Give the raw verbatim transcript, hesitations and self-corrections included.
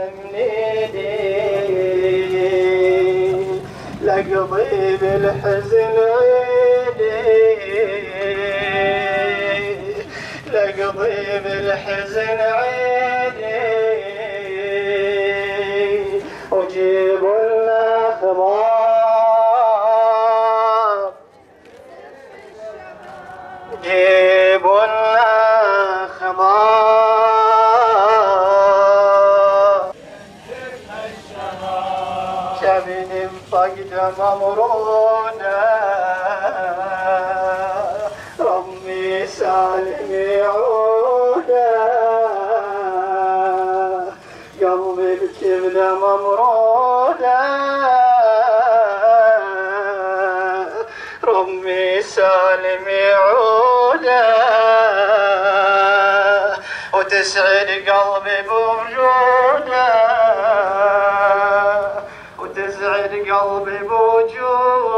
لقضي بالحزن عيدي لقضي بالحزن عيدي وجيب لنا خبار جيب لنا خبار شبن فقد ممرودة رمي سالم يعودة قلب الكبدة ممرودة رمي سالم يعودة وتسعد قلبي بوجوده وتسعد قلبي بوجوده